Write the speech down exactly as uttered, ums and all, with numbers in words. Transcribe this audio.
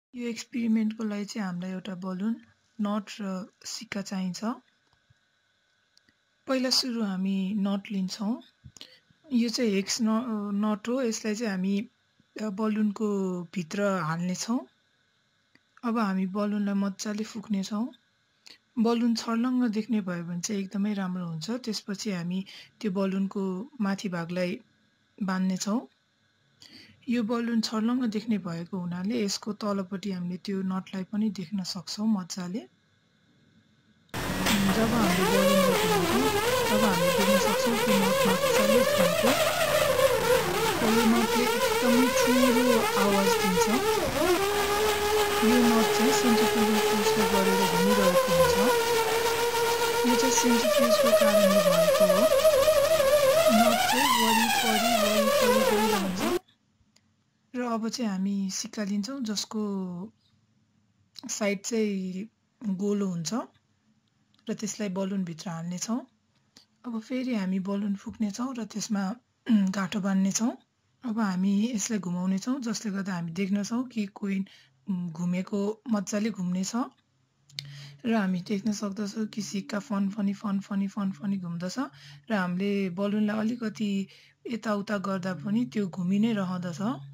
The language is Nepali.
यो एक्सपेरिमेन्टको लागि चाहिँ हामीलाई एउटा बलुन नट र सिक्का चाहिन्छ। पहिला सुरु हामी नट लिन्छौँ। यो चाहिँ हेक्स नट हो। यसलाई चाहिँ हामी बलुनको भित्र हाल्नेछौँ। अब हामी बलुनलाई मजाले फुक्नेछौँ। बलुन छर्लङ्ग देख्ने भयो भने चाहिँ एकदमै राम्रो हुन्छ। त्यसपछि हामी त्यो बलुनको माथि भागलाई बान्नेछौँ। यो बलुन छर्लङ्ग देख्ने भएको हुनाले यसको तलपट्टि हामीले त्यो नटलाई पनि देख्न सक्छौँ मजाले। जब हामीले बलुनलाई घुमाउँछौँ तब हामीले देख्न सक्छौँ कि नट मजाले घुमेको र यो नटले एकदमै ठुलो आवाज दिन्छ। यो नट चाहिँ सेन्ट्रिफ्युगल फोर्सले गरेर घुमिरहेको हुन्छ। यो चाहिँ सेन्ट्रिफ्युजको कारणले भएको हो। नट चाहिँ वरिपरि वरिपरि गइरहन्छ। र अब चाहिँ हामी सिक्का लिन्छौँ जसको साइड चाहिँ गोलो हुन्छ र त्यसलाई बलुनभित्र हाल्नेछौँ। अब फेरि हामी बलुन फुक्नेछौँ र त्यसमा गाँठो बान्नेछौँ। अब हामी यसलाई घुमाउनेछौँ जसले गर्दा हामी देख्नेछौँ कि कोइन घुमेको मजाले घुम्नेछ र हामी देख्न सक्दछौँ कि सिक्का फन फनी फन फनी फन फनी घुम्दछ र हामीले बलुनलाई अलिकति यताउता गर्दा पनि त्यो घुमि नै रहँदछ।